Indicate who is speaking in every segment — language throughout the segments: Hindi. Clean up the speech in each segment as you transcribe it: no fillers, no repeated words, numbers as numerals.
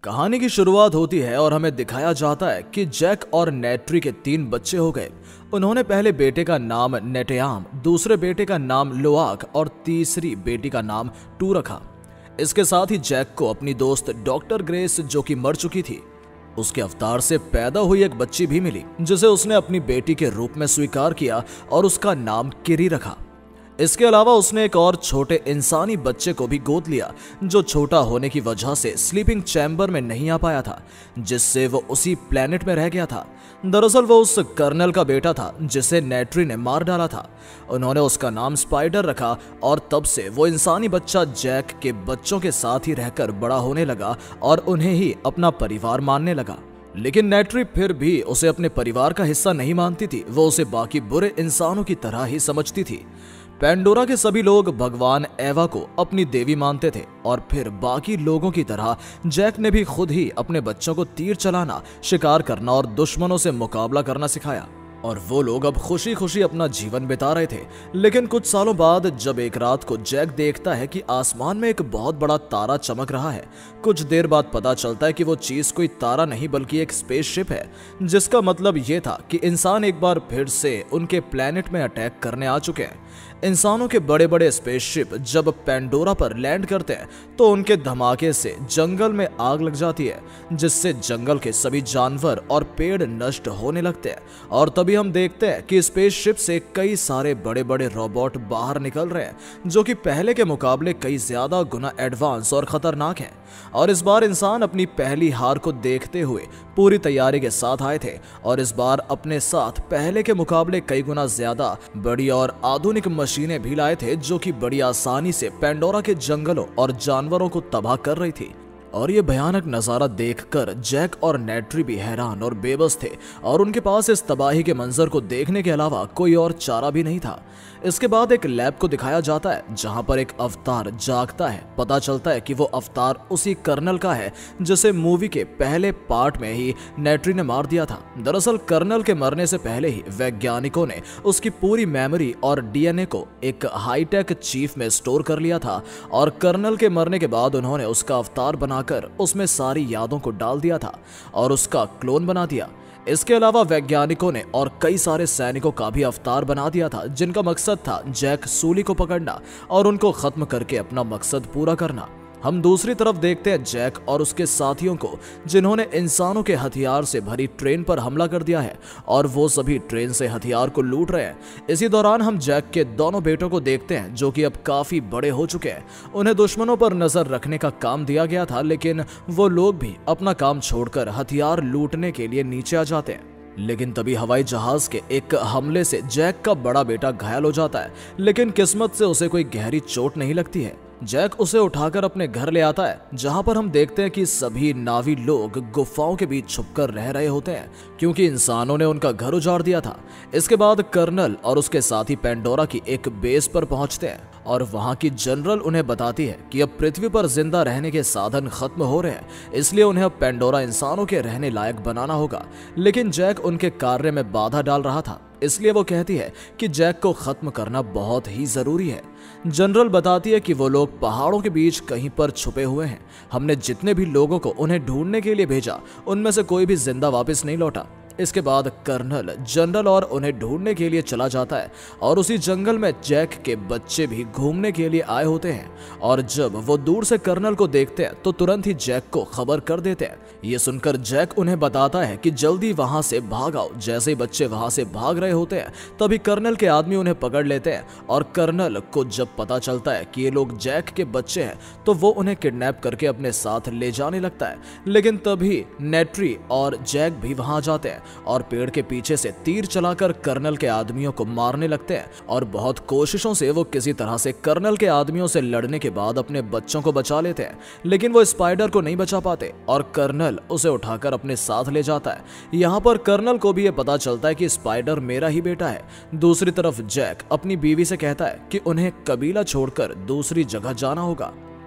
Speaker 1: कहानी की शुरुआत होती है और हमें दिखाया जाता है कि जैक और नेट्री के 3 बच्चे हो गए। उन्होंने पहले बेटे का नाम नेटयाम, दूसरे बेटे का नाम लोआक और तीसरी बेटी का नाम टू रखा। इसके साथ ही जैक को अपनी दोस्त डॉक्टर ग्रेस, जो कि मर चुकी थी, उसके अवतार से पैदा हुई एक बच्ची भी मिली, जिसे उसने अपनी बेटी के रूप में स्वीकार किया और उसका नाम किरी रखा। इसके अलावा उसने एक और छोटे इंसानी बच्चे को भी गोद लिया, जो छोटा होने की वजह से स्लीपिंग चैम्बर में नहीं आ पाया था, जिससे वो उसी प्लेनेट में रह गया था। दरअसल वो उस कर्नल का बेटा था जिसे नेट्री ने मार डाला था। उन्होंने उसका नाम स्पाइडर रखा और तब से वो इंसानी बच्चा जैक के बच्चों के साथ ही रहकर बड़ा होने लगा और उन्हें ही अपना परिवार मानने लगा। लेकिन नेट्री फिर भी उसे अपने परिवार का हिस्सा नहीं मानती थी। वो उसे बाकी बुरे इंसानों की तरह ही समझती थी। पेंडोरा के सभी लोग भगवान एवा को अपनी देवी मानते थे और फिर बाकी लोगों की तरह जैक ने भी खुद ही अपने बच्चों को तीर चलाना, शिकार करना और दुश्मनों से मुकाबला करना सिखाया। और वो लोग अब खुशी खुशी अपना जीवन बिता रहे थे। लेकिन कुछ सालों बाद जब एक रात को जैक देखता है कि आसमान में एक बहुत बड़ा तारा चमक रहा है, कुछ देर बाद पता चलता है कि वो चीज कोई तारा नहीं बल्कि एक स्पेसशिप है, जिसका मतलब ये था कि इंसान एक बार फिर से उनके प्लेनेट में अटैक करने आ चुके हैं। इंसानों के बड़े बड़े स्पेसशिप जब पेंडोरा पर लैंड करते हैं तो उनके धमाके से जंगल में आग लग जाती है, जिससे जंगल के सभी जानवर और पेड़ नष्ट होने लगते हैं। और तभी हम देखते हैं कि स्पेसशिप से कई सारे बड़े बड़े रोबोट बाहर निकल रहे हैं, जो कि पहले के मुकाबले कई ज्यादा गुना एडवांस और खतरनाक हैं। और इस बार इंसान अपनी पहली हार को देखते हुए पूरी तैयारी के साथ आए थे और इस बार अपने साथ पहले के मुकाबले कई गुना ज्यादा बड़ी और आधुनिक मशीनें भी लाए थे, जो कि बड़ी आसानी से पेंडोरा के जंगलों और जानवरों को तबाह कर रही थी। और ये भयानक नजारा देखकर जैक और नेट्री भी हैरान और बेबस थे और उनके पास इस तबाही के मंजर को देखने के अलावा कोई और चारा भी नहीं था। इसके बाद एक लैब को दिखाया जाता है जहां पर एक अवतार जागता है। पता चलता है कि वो अवतार उसी कर्नल का है जिसे मूवी के पहले पार्ट में ही नेट्री ने मार दिया था। दरअसल कर्नल के मरने से पहले ही वैज्ञानिकों ने उसकी पूरी मेमोरी और डीएनए को एक हाईटेक चीफ में स्टोर कर लिया था और कर्नल के मरने के बाद उन्होंने उसका अवतार बनाकर उसमें सारी यादों को डाल दिया था और उसका क्लोन बना दिया। इसके अलावा वैज्ञानिकों ने और कई सारे सैनिकों का भी अवतार बना दिया था, जिनका मकसद था जैक सूली को पकड़ना और उनको खत्म करके अपना मकसद पूरा करना। हम दूसरी तरफ देखते हैं जैक और उसके साथियों को, जिन्होंने इंसानों के हथियार से भरी ट्रेन पर हमला कर दिया है और वो सभी ट्रेन से हथियार को लूट रहे हैं। इसी दौरान हम जैक के दोनों बेटों को देखते हैं, जो कि अब काफी बड़े हो चुके हैं। उन्हें दुश्मनों पर नजर रखने का काम दिया गया था, लेकिन वो लोग भी अपना काम छोड़कर हथियार लूटने के लिए नीचे आ जाते हैं। लेकिन तभी हवाई जहाज के एक हमले से जैक का बड़ा बेटा घायल हो जाता है, लेकिन किस्मत से उसे कोई गहरी चोट नहीं लगती है। जैक उसे उठाकर अपने घर ले आता है, जहां पर हम देखते हैं कि सभी नावी लोग गुफाओं के बीच छुपकर रह रहे होते हैं, क्योंकि इंसानों ने उनका घर उजाड़ दिया था। इसके बाद कर्नल और उसके साथी पेंडोरा की एक बेस पर पहुंचते हैं और वहां की जनरल उन्हें बताती है कि अब पृथ्वी पर जिंदा रहने के साधन खत्म हो रहे हैं, इसलिए उन्हें अब पेंडोरा इंसानों के रहने लायक बनाना होगा। लेकिन जैक उनके कार्य में बाधा डाल रहा था, इसलिए वो कहती है कि जैक को खत्म करना बहुत ही जरूरी है। जनरल बताती है कि वो लोग पहाड़ों के बीच कहीं पर छुपे हुए हैं। हमने जितने भी लोगों को उन्हें ढूंढने के लिए भेजा, उनमें से कोई भी जिंदा वापस नहीं लौटा। इसके बाद कर्नल जनरल और उन्हें ढूंढने के लिए चला जाता है और उसी जंगल में जैक के बच्चे भी घूमने के लिए आए होते हैं। और जब वो दूर से कर्नल को देखते हैं तो तुरंत ही जैक को खबर कर देते हैं। ये सुनकर जैक उन्हें बताता है कि जल्दी वहां से भाग आओ। जैसे ही बच्चे वहां से भाग रहे होते हैं, तभी कर्नल के आदमी उन्हें पकड़ लेते हैं और कर्नल को जब पता चलता है कि ये लोग जैक के बच्चे हैं, तो वो उन्हें किडनैप करके अपने साथ ले जाने लगता है। लेकिन तभी नेट्री और जैक भी वहां जाते हैं और पेड़ के पीछे से तीर चलाकर कर्नल के आदमियों को मारने लगते हैं। और बहुत कोशिशों से वो किसी तरह से कर्नल के आदमियों से लड़ने के बाद अपने बच्चों को बचा लेते हैं, लेकिन वो स्पाइडर को नहीं बचा पाते और कर्नल उसे उठाकर अपने साथ ले जाता है। यहाँ पर कर्नल को भी ये पता चलता है कि स्पाइडर मेरा ही बेटा है। दूसरी तरफ जैक अपनी बीवी से कहता है कि उन्हें कबीला छोड़कर दूसरी जगह जाना होगा।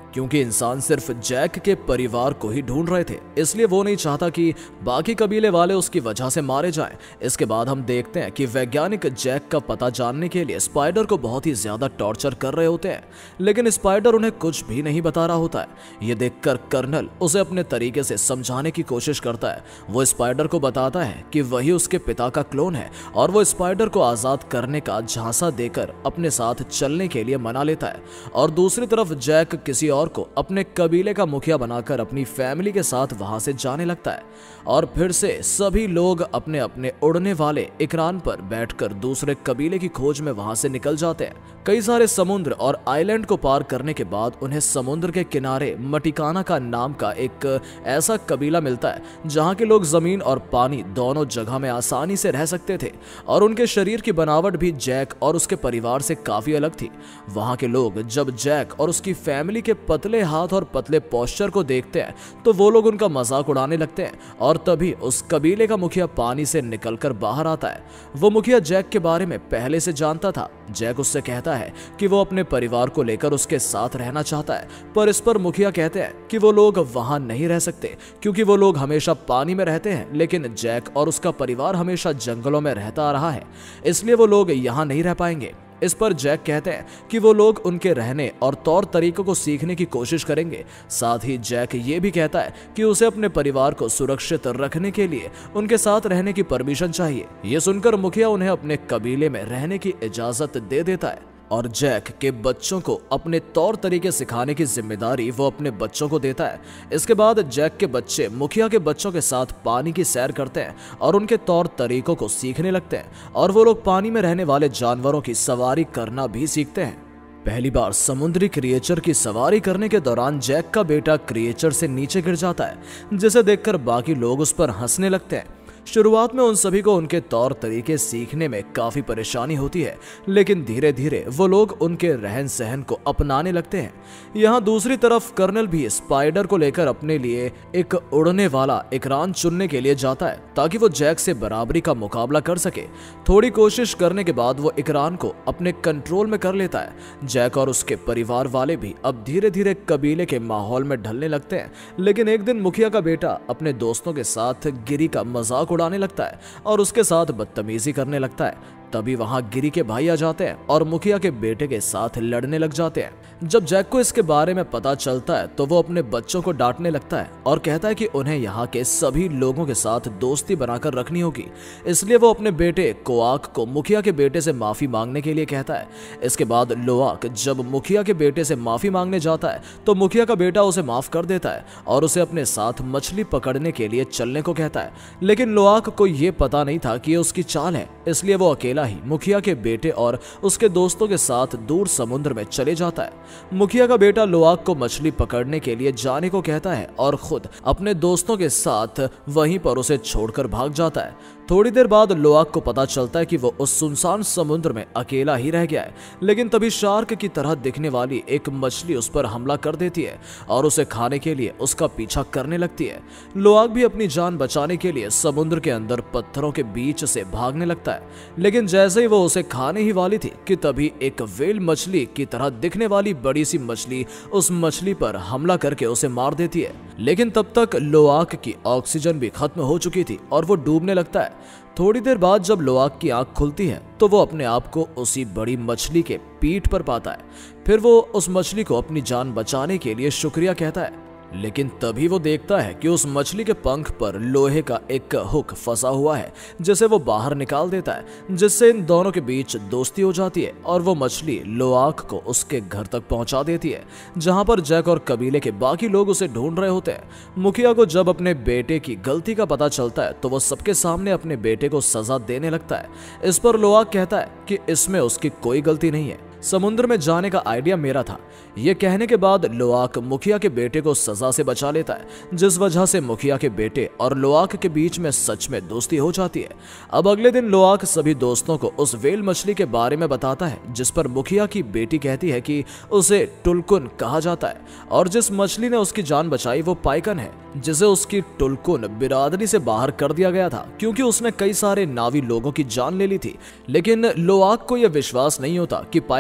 Speaker 1: क्योंकि इंसान सिर्फ जैक के परिवार को ही ढूंढ रहे थे, इसलिए वो नहीं चाहता कि बाकी कबीले वाले उसकी वजह से मारे जाएं। इसके बाद हम देखते हैं कि वैज्ञानिक जैक का पता जानने के लिए स्पाइडर को बहुत ही ज्यादा टॉर्चर कर रहे होते हैं, लेकिन स्पाइडर उन्हें कुछ भी नहीं बता रहा होता है। ये देखकर कर्नल उसे अपने तरीके से समझाने की कोशिश करता है। वो स्पाइडर को बताता है कि वही उसके पिता का क्लोन है और वो स्पाइडर को आजाद करने का झांसा देकर अपने साथ चलने के लिए मना लेता है। और दूसरी तरफ जैक किसी और को अपने कबीले का मुखिया बनाकर अपनी फैमिली के साथ वहां से जाने लगता है और फिर से सभी लोग अपने अपने उड़ने वाले इकरान पर बैठकर दूसरे कबीले की खोज में वहां से निकल जाते हैं। कई सारे समुद्र और आइलैंड को पार करने के बाद उन्हें समुद्र के किनारे मटिकाना का नाम का एक ऐसा कबीला मिलता है जहां के लोग जमीन और पानी दोनों जगह में आसानी से रह सकते थे और उनके शरीर की बनावट भी जैक और उसके परिवार से काफी अलग थी। वहां के लोग जब जैक और उसकी फैमिली के पतले हाथ और पतले पोस्चर को देखते हैं तो वो लोग उनका मजाक उड़ाने लगते हैं और तभी उस कबीले का मुखिया पानी से निकलकर बाहर आता है। वो मुखिया जैक के बारे में पहले से जानता था। जैक उससे कहता है कि वो अपने परिवार को लेकर उसके साथ रहना चाहता है, पर इस पर मुखिया कहते हैं कि वो लोग वहां नहीं रह सकते क्योंकि वो लोग हमेशा पानी में रहते हैं, लेकिन जैक और उसका परिवार हमेशा जंगलों में रहता आ रहा है, इसलिए वो लोग यहाँ नहीं रह पाएंगे। इस पर जैक कहते हैं कि वो लोग उनके रहने और तौर तरीकों को सीखने की कोशिश करेंगे। साथ ही जैक ये भी कहता है कि उसे अपने परिवार को सुरक्षित रखने के लिए उनके साथ रहने की परमिशन चाहिए। ये सुनकर मुखिया उन्हें अपने कबीले में रहने की इजाजत दे देता है और जैक के बच्चों को अपने तौर तरीके सिखाने की जिम्मेदारी वो अपने बच्चों को देता है। इसके बाद जैक के बच्चे मुखिया के बच्चों के साथ पानी की सैर करते हैं और उनके तौर तरीकों को सीखने लगते हैं और वो लोग पानी में रहने वाले जानवरों की सवारी करना भी सीखते हैं। पहली बार समुद्री क्रिएचर की सवारी करने के दौरान जैक का बेटा क्रिएचर से नीचे गिर जाता है, जिसे देखकर बाकी लोग उस पर हंसने लगते हैं। शुरुआत में उन सभी को उनके तौर तरीके सीखने में काफी परेशानी होती है, लेकिन धीरे धीरे वो लोग उनके रहन सहन को अपनाने लगते हैं। यहाँ दूसरी तरफ कर्नल भी स्पाइडर को लेकर अपने लिए एक उड़ने वाला इकरान चुनने के लिए जाता है ताकि वो जैक से बराबरी का मुकाबला कर सके। थोड़ी कोशिश करने के बाद वो इकरान को अपने कंट्रोल में कर लेता है। जैक और उसके परिवार वाले भी अब धीरे धीरे कबीले के माहौल में ढलने लगते हैं, लेकिन एक दिन मुखिया का बेटा अपने दोस्तों के साथ गिरी का मजाक उड़ाने लगता है और उसके साथ बदतमीजी करने लगता है। तभी वहां गिरी के भाई आ जाते हैं और मुखिया के बेटे के साथ लड़ने लग जाते हैं। जब जैक को इसके बारे में पता चलता है तो वो अपने बच्चों को डांटने लगता है और कहता है कि उन्हें यहाँ के सभी लोगों के साथ दोस्ती बनाकर रखनी होगी। इसलिए वो अपने बेटे कोआक को मुखिया के बेटे से माफी मांगने के लिए कहता है। इसके बाद लोआक जब मुखिया के बेटे से माफी मांगने जाता है तो मुखिया का बेटा उसे माफ कर देता है और उसे अपने साथ मछली पकड़ने के लिए चलने को कहता है। लेकिन लोआक को ये पता नहीं था कि ये उसकी चाल है, इसलिए वो अकेला ही मुखिया के बेटे और उसके दोस्तों के साथ दूर समुद्र में चले जाता है। मुखिया का बेटा लोआक को मछली पकड़ने के लिए जाने को कहता है और खुद अपने दोस्तों के साथ वहीं पर उसे छोड़कर भाग जाता है। थोड़ी देर बाद लोआक को पता चलता है कि वो उस सुनसान समुद्र में अकेला ही रह गया है, लेकिन तभी शार्क की तरह दिखने वाली एक मछली उस पर हमला कर देती है और उसे खाने के लिए उसका पीछा करने लगती है। लोआक भी अपनी जान बचाने के लिए समुद्र के अंदर पत्थरों के बीच से भागने लगता है, लेकिन जैसे ही वो उसे खाने ही वाली थी कि तभी एक व्हेल मछली की तरह दिखने वाली बड़ी सी मछली उस मछली पर हमला करके उसे मार देती है। लेकिन तब तक लोआक की ऑक्सीजन भी खत्म हो चुकी थी और वो डूबने लगता है। थोड़ी देर बाद जब लोआक की आंख खुलती है तो वो अपने आप को उसी बड़ी मछली के पीठ पर पाता है। फिर वो उस मछली को अपनी जान बचाने के लिए शुक्रिया कहता है, लेकिन तभी वो देखता है कि उस मछली के पंख पर लोहे का एक हुक फंसा हुआ है जिसे वो बाहर निकाल देता है, जिससे इन दोनों के बीच दोस्ती हो जाती है और वो मछली लोआक को उसके घर तक पहुंचा देती है जहां पर जैक और कबीले के बाकी लोग उसे ढूंढ रहे होते हैं। मुखिया को जब अपने बेटे की गलती का पता चलता है तो वो सबके सामने अपने बेटे को सजा देने लगता है। इस पर लोआक कहता है कि इसमें उसकी कोई गलती नहीं है, समुद्र में जाने का आइडिया मेरा था। यह कहने के बाद लोआक मुखिया के बेटे को सजा से बचा लेता है, जिस वजह से मुखिया के बेटे और लोआक के बीच में सच में दोस्ती हो जाती है। अब अगले दिन लोआक सभी दोस्तों को उस व्हेल मछली के बारे में बताता है, जिस पर मुखिया की बेटी कहती है कि उसे टुलकुन कहा जाता है और जिस मछली ने उसकी जान बचाई वो पाइकन है, जिसे उसकी टुलकुन बिरादरी से बाहर कर दिया गया था क्योंकि उसने कई सारे नावी लोगों की जान ले ली थी। लेकिन लोआक को यह विश्वास नहीं होता कि पाइकन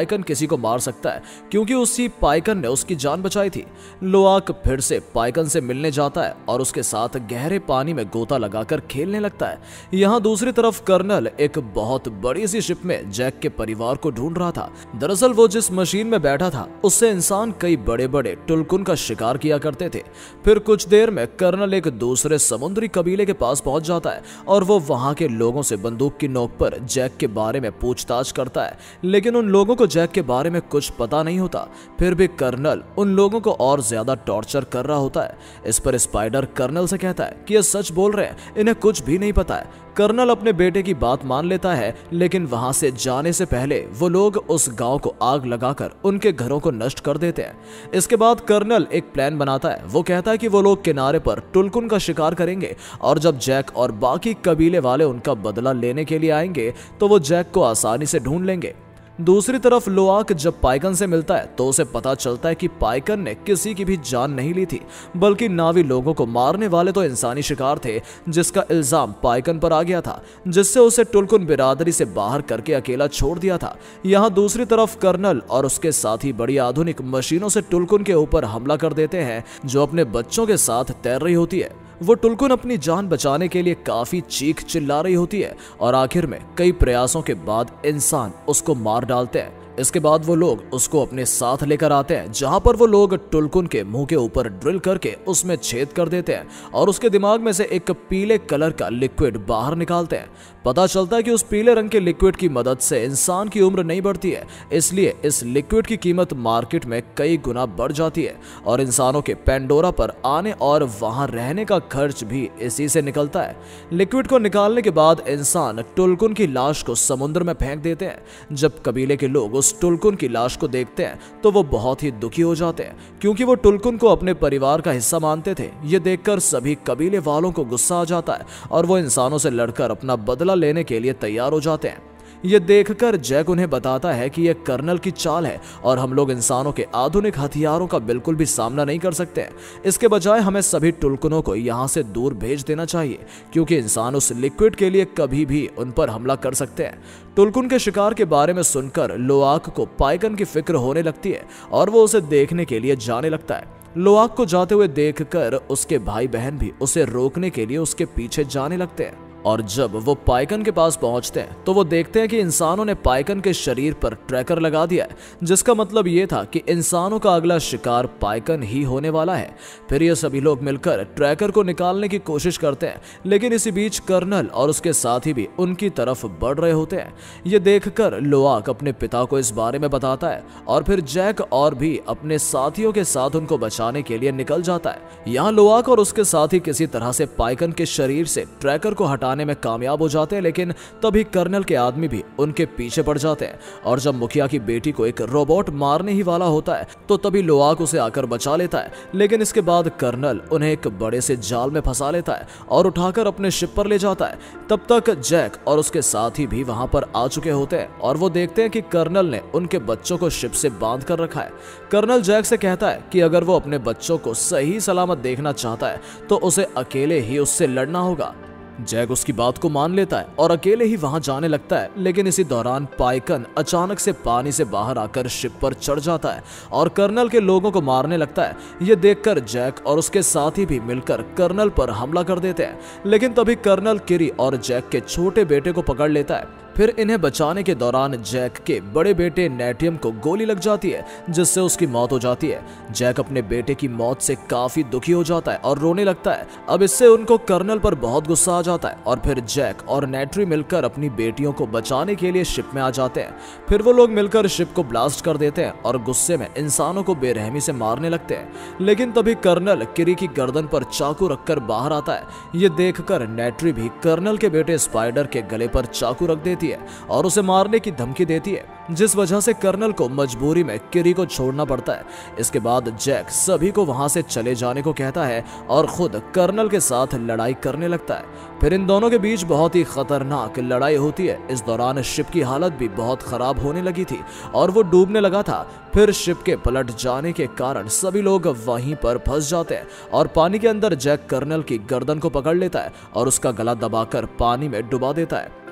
Speaker 1: पाइकन किसी को मार सकता है क्योंकि उसी पाइकन ने उसकी जान बचाई थी। लोआक फिर से पाइकन से मिलने जाता है और उसके साथ गहरे पानी में गोता लगाकर खेलने लगता है। यहाँ दूसरी तरफ कर्नल एक बहुत बड़ी सी शिप में जैक के परिवार को ढूंढ रहा था। दरअसल वो जिस मशीन में बैठा था उससे इंसान कई बड़े बड़े टुलकुन का शिकार किया करते थे। फिर कुछ देर में कर्नल एक दूसरे समुद्री कबीले के पास पहुंच जाता है और वो वहां के लोगों से बंदूक की नोक पर जैक के बारे में पूछताछ करता है, लेकिन उन लोगों को जैक के बारे में कुछ पता नहीं होता। फिर भी कर्नल उन लोगों को और ज्यादा टॉर्चर कर रहा होता है। इस पर स्पाइडर कर्नल से कहता है कि ये सच बोल रहे हैं, इन्हें कुछ भी नहीं पता है। कर्नल अपने बेटे की बात मान लेता है, लेकिन वहां से जाने से पहले वो लोग उस गांव को आग लगाकर उनके घरों को नष्ट कर देते हैं। इसके बाद कर्नल एक प्लान बनाता है। वो कहता है कि वो लोग किनारे पर टुलकुन का शिकार करेंगे और जब जैक और बाकी कबीले वाले उनका बदला लेने के लिए आएंगे तो वो जैक को आसानी से ढूंढ लेंगे। दूसरी तरफ लोआक जब पाइकन से मिलता है तो उसे पता चलता है कि पाइकन ने किसी की भी जान नहीं ली थी, बल्कि नावी लोगों को मारने वाले तो इंसानी शिकार थे जिसका इल्जाम पाइकन पर आ गया था, जिससे उसे टुलकुन बिरादरी से बाहर करके अकेला छोड़ दिया था। यहाँ दूसरी तरफ कर्नल और उसके साथी बड़ी आधुनिक मशीनों से टुलकुन के ऊपर हमला कर देते हैं जो अपने बच्चों के साथ तैर रही होती है। वो टुलकुन अपनी जान बचाने के लिए काफी चीख चिल्ला रही होती है और आखिर में कई प्रयासों के बाद इंसान उसको मार डालते हैं। इसके बाद वो लोग उसको अपने साथ लेकर आते हैं, जहां पर वो लोग टुलकुन के मुंह के ऊपर ड्रिल करके उसमें छेद कर देते हैं और उसके दिमाग में से एक पीले कलर का लिक्विड बाहर निकालते हैं। पता चलता है कि उस पीले रंग के लिक्विड की मदद से इंसान की उम्र नहीं बढ़ती है, इसलिए इस लिक्विड की कीमत मार्केट में कई गुना बढ़ जाती है और इंसानों के पेंडोरा पर आने और वहां रहने का खर्च भी इसी से निकलता है। लिक्विड को निकालने के बाद इंसान टुलकुन की लाश को समुद्र में फेंक देते हैं। जब कबीले के लोग उस टुलकुन की लाश को देखते हैं तो वो बहुत ही दुखी हो जाते हैं, क्योंकि वो टुलकुन को अपने परिवार का हिस्सा मानते थे। ये देखकर सभी कबीले वालों को गुस्सा आ जाता है और वो इंसानों से लड़कर अपना बदला लेने के लिए तैयार हो जाते हैं। ये देखकर जैक उन्हें बताता है कि यह कर्नल की चाल है और हम लोग इंसानों के आधुनिक हथियारों का बिल्कुल भी सामना नहीं कर सकते हैं। इसके बजाय हमें सभी टुलकुनों को यहाँ से दूर भेज देना चाहिए, क्योंकि इंसान उस लिक्विड के लिए कभी भी उन पर हमला कर सकते हैं। टुलकुन के शिकार के बारे में सुनकर लोआक को पाइकन की फिक्र होने लगती है और वो उसे देखने के लिए जाने लगता है। लोआक को जाते हुए देखकर उसके भाई बहन भी उसे रोकने के लिए उसके पीछे जाने लगते हैं और जब वो पाइकन के पास पहुंचते हैं तो वो देखते हैं कि इंसानों ने पाइकन के शरीर पर ट्रैकर लगा दिया है, जिसका मतलब ये था कि इंसानों का अगला शिकार पाइकन ही होने वाला है। फिर ये सभी लोग मिलकर ट्रैकर को निकालने की कोशिश करते हैं, लेकिन इसी बीच कर्नल और उसके साथी भी उनकी तरफ बढ़ रहे होते हैं। ये देखकर लोआक अपने पिता को इस बारे में बताता है और फिर जैक और भी अपने साथियों के साथ उनको बचाने के लिए निकल जाता है। यहाँ लोआक और उसके साथी किसी तरह से पाइकन के शरीर से ट्रैकर को हटाने में कामयाब हो जाते हैं, लेकिन तभी कर्नल के आदमी भी उनके पीछे पड़ जाते हैं और जब मुखिया की बेटी को एक रोबोट मारने ही वाला होता है तो तभी लोआक उसे आकर बचा लेता है। लेकिन इसके बाद कर्नल उन्हें एक बड़े से जाल में फंसा लेता है और उठाकर अपने शिप पर ले जाता है। तब तक जैक और उसके साथी भी वहां पर आ चुके होते हैं और वो देखते हैं कि कर्नल ने उनके बच्चों को शिप से बांध कर रखा है। कर्नल जैक से कहता है कि अगर वो अपने बच्चों को सही सलामत देखना चाहता है तो उसे अकेले ही उससे लड़ना होगा। जैक उसकी बात को मान लेता है और अकेले ही वहां जाने लगता है, लेकिन इसी दौरान पाइकन अचानक से पानी से बाहर आकर शिप पर चढ़ जाता है और कर्नल के लोगों को मारने लगता है। ये देखकर जैक और उसके साथी भी मिलकर कर्नल पर हमला कर देते हैं, लेकिन तभी कर्नल किरी और जैक के छोटे बेटे को पकड़ लेता है। फिर इन्हें बचाने के दौरान जैक के बड़े बेटे नेटियम को गोली लग जाती है, जिससे उसकी मौत हो जाती है। जैक अपने बेटे की मौत से काफी दुखी हो जाता है और रोने लगता है। अब इससे उनको कर्नल पर बहुत गुस्सा आ जाता है और फिर जैक और नेट्री मिलकर अपनी बेटियों को बचाने के लिए शिप में आ जाते हैं। फिर वो लोग मिलकर शिप को ब्लास्ट कर देते हैं और गुस्से में इंसानों को बेरहमी से मारने लगते हैं। लेकिन तभी कर्नल किरी की गर्दन पर चाकू रखकर बाहर आता है। ये देखकर नेट्री भी कर्नल के बेटे स्पाइडर के गले पर चाकू रख देती है और उसे मारने की धमकी देती है, जिस वजह से कर्नल को मजबूरी में किरी को छोड़ना पड़ता है। इसके बाद जैक सभी को वहां से चले जाने को कहता है और खुद कर्नल के साथ लड़ाई करने लगता है। फिर इन दोनों के बीच बहुत ही खतरनाक लड़ाई होती है। इस दौरान शिप की हालत भी बहुत खराब होने लगी थी और वो डूबने लगा था। फिर शिप के पलट जाने के कारण सभी लोग वहीं पर फंस जाते हैं और पानी के अंदर जैक कर्नल की गर्दन को पकड़ लेता है और उसका गला दबाकर पानी में डुबा देता है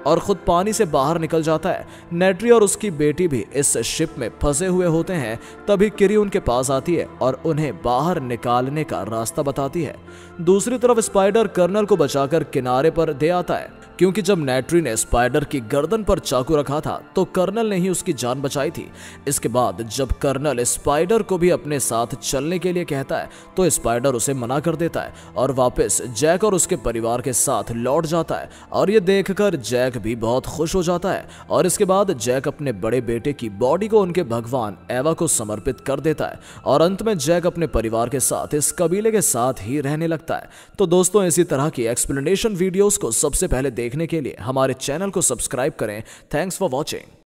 Speaker 1: और खुद पानी से बाहर निकल जाता है। नेट्री और उसकी बेटी भी इस शिप में फंसे हुए होते हैं। तभी किरी उनके पास आती है और उन्हें बाहर निकालने का रास्ता बताती है। दूसरी तरफ स्पाइडर कर्नल को बचाकर किनारे पर दे आता है, क्योंकि जब नेट्री ने स्पाइडर की गर्दन पर चाकू रखा था तो कर्नल ने ही उसकी जान बचाई थी। इसके बाद जब कर्नल स्पाइडर को भी अपने साथ चलने के लिए कहता है तो स्पाइडर उसे मना कर देता है और वापस जैक और उसके परिवार के साथ लौट जाता है। और ये देखकर जैक भी बहुत खुश हो जाता है और इसके बाद जैक अपने बड़े बेटे की बॉडी को उनके भगवान एवा को समर्पित कर देता है और अंत में जैक अपने परिवार के साथ इस कबीले के साथ ही रहने लगता है। तो दोस्तों, इसी तरह की एक्सप्लेनेशन वीडियोस को सबसे पहले देखने के लिए हमारे चैनल को सब्सक्राइब करें। Thanks for watching.